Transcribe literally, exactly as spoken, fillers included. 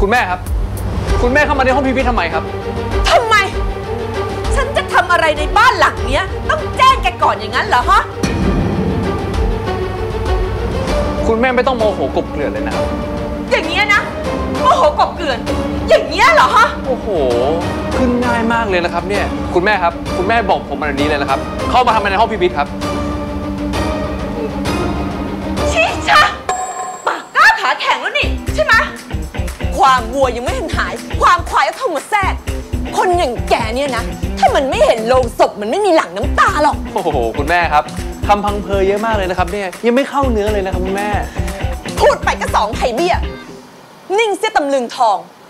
คุณแม่ครับคุณแม่เข้ามาในห้องพี่พิษทำไมครับทำไมฉันจะทำอะไรในบ้านหลังเนี้ยต้องแจ้งแกก่อนอย่างนั้นเหรอฮะคุณแม่ไม่ต้องโมโหกบเกลื่อนเลยนะครับอย่างเงี้ยนะโมโหกบเกลื่อนอย่างเงี้ยเหรอฮะโอ้โหขึ้นง่ายมากเลยนะครับเนี่ยคุณแม่ครับคุณแม่บอกผมมาแบบนี้เลยนะครับเข้ามาทำอะไรในห้องพี่พิษครับชิชะปากกล้าขาแข็งแล้วนี่ใช่ไหมความวัวยังไม่ทันหายความควายก็เข้ามาแทรกคนอย่างแกเนี่ยนะถ้ามันไม่เห็นโลงศพมันไม่มีหลั่งน้ำตาหรอกโอ้โหคุณแม่ครับคำพังเพยเยอะมากเลยนะครับเนี่ยยังไม่เข้าเนื้อเลยนะครับคุณแม่พูดไปก็สองไข่เบี้ยนิ่งเสียตำลึงทอง